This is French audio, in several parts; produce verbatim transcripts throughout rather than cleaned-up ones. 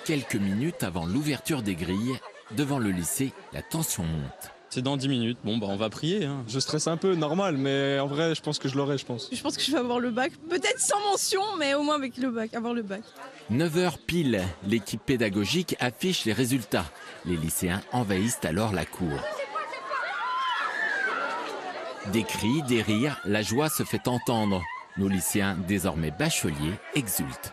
Quelques minutes avant l'ouverture des grilles, devant le lycée, la tension monte. C'est dans dix minutes, bon bah on va prier. Hein. Je stresse un peu, normal, mais en vrai je pense que je l'aurai, je pense. Je pense que je vais avoir le bac, peut-être sans mention, mais au moins avec le bac, avoir le bac. neuf heures pile, l'équipe pédagogique affiche les résultats. Les lycéens envahissent alors la cour. Des cris, des rires, la joie se fait entendre. Nos lycéens, désormais bacheliers, exultent.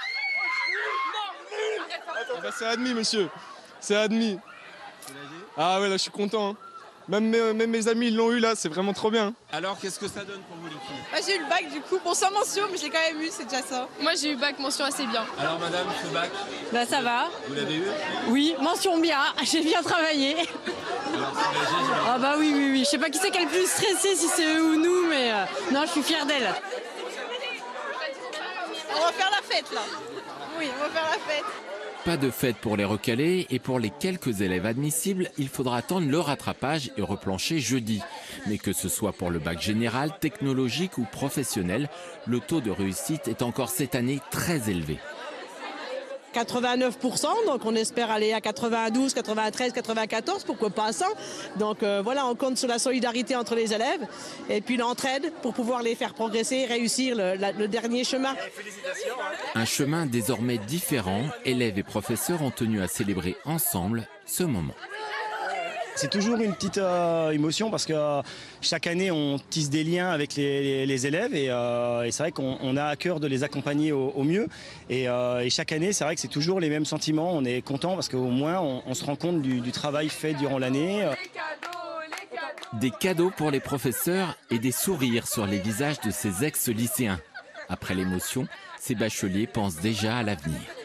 Ah bah c'est admis, monsieur. C'est admis. Ah ouais, là je suis content. Hein. Même, mes, même mes amis ils l'ont eu là, c'est vraiment trop bien. Alors qu'est-ce que ça donne pour vous les filles? Moi j'ai eu le bac du coup, bon sans mention, mais j'ai quand même eu, c'est déjà ça. Moi j'ai eu bac mention assez bien. Alors madame, ce bac, Bah ça va. vous l'avez eu? Oui, mention bien, j'ai bien travaillé. Ah bah oui, oui, oui. Je sais pas qui c'est qui est le plus stressé, si c'est eux ou nous, mais euh, non, je suis fière d'elle. On va faire la fête là. Oui, on va faire la fête. Pas de fête pour les recalés et pour les quelques élèves admissibles, il faudra attendre le rattrapage et replancher jeudi. Mais que ce soit pour le bac général, technologique ou professionnel, le taux de réussite est encore cette année très élevé. quatre-vingt-neuf pour cent, donc on espère aller à quatre-vingt-douze, quatre-vingt-treize, quatre-vingt-quatorze, pourquoi pas cent. Donc euh, voilà, on compte sur la solidarité entre les élèves et puis l'entraide pour pouvoir les faire progresser et réussir le, la, le dernier chemin. Un chemin désormais différent, élèves et professeurs ont tenu à célébrer ensemble ce moment. C'est toujours une petite euh, émotion parce que euh, chaque année on tisse des liens avec les, les, les élèves et, euh, et c'est vrai qu'on on a à cœur de les accompagner au, au mieux et, euh, et chaque année c'est vrai que c'est toujours les mêmes sentiments, on est content parce qu'au moins on, on se rend compte du, du travail fait durant l'année. Des cadeaux pour les professeurs et des sourires sur les visages de ces ex-lycéens. Après l'émotion, ces bacheliers pensent déjà à l'avenir.